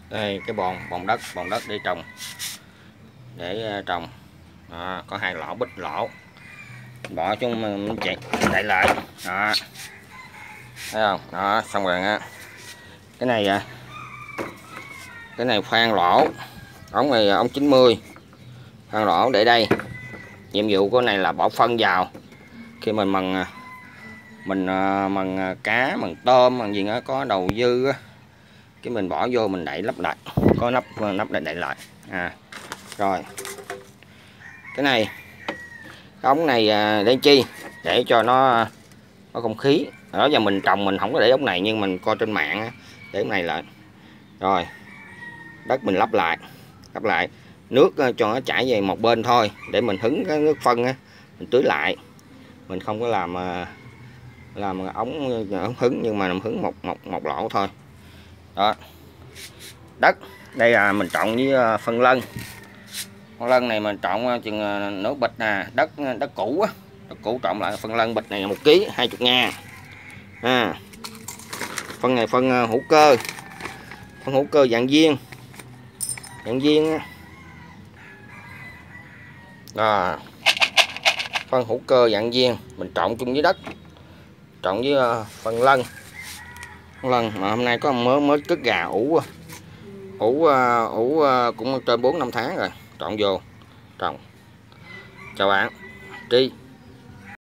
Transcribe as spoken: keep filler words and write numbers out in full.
Đây cái bòn bòn đất bòn đất để trồng để trồng. Đó, có hai lỗ bít lỗ bỏ chung mình chạy chạy lại đó, thấy không đó, xong rồi á cái này à, cái này khoan lỗ ống này ống chín mươi khoan lỗ để đây. Nhiệm vụ của này là bỏ phân vào khi mình mần mình mần cá mần tôm mần gì đó có đầu dư á, cái mình bỏ vô mình đậy lắp lại, có nắp nắp đậy đậy lại à. Rồi cái này cái ống này để chi để cho nó có không khí đó. Giờ mình trồng mình không có để ống này nhưng mình coi trên mạng để ống này lại. Rồi đất mình lắp lại lắp lại nước cho nó chảy về một bên thôi để mình hứng cái nước phân á, mình tưới lại. Mình không có làm làm ống ống hứng nhưng mà làm hứng một một một lỗ thôi đó. Đất đây là mình trộn với phân lân. Phân lân này mình trộn chừng nửa bịch nè, đất đất cũ á, đất cũ trộn lại phân lân bịch này một ký hai mươi ngàn à. Phân này phân hữu cơ, phân hữu cơ dạng viên dạng viên à. Phân hữu cơ dạng viên mình trộn chung với đất, trộn với phân lân. Phân lân mà hôm nay có mới mới cất gà ủ ủ ủ cũng trên bốn năm tháng rồi, trộn vô trồng. Chào bạn Tri.